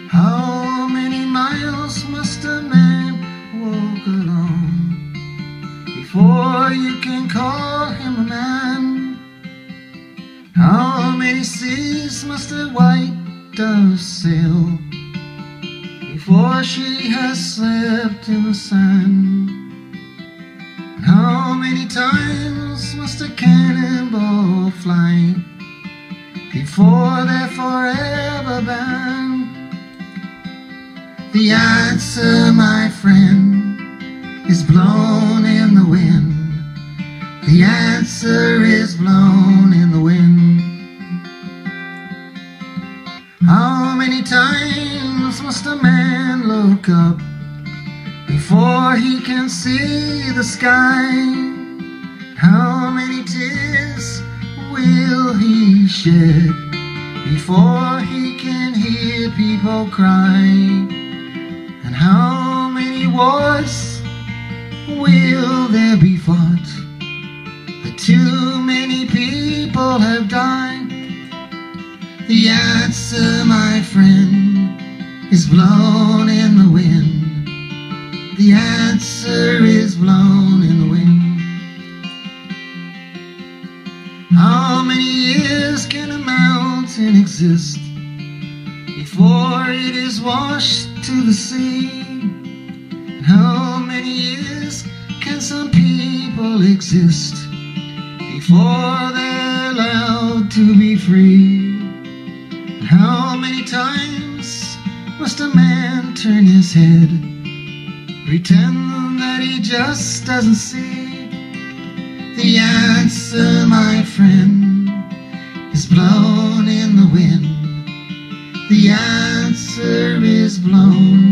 How many miles must a man walk alone before you can call him a man? How many seas must a white dove sail before she has slept in the sand? And how many times must a cannonball fly before they're forever banned? The answer, my friend, is blown in the wind. The answer is blown in the wind. How many times must a man look up before he can see the sky? How many tears will he shed before he can hear people cry? And how many wars will there be fought that too many people have died? The answer, my friend, is blown in the wind. The answer is blown in the wind. How many years can a mountain exist before it is washed to the sea? And how many years can some people exist before they're allowed to be free? And how many times must a man turn his head, pretend that he just doesn't see? The answer, my friend, is blown in the wind. The answer is blown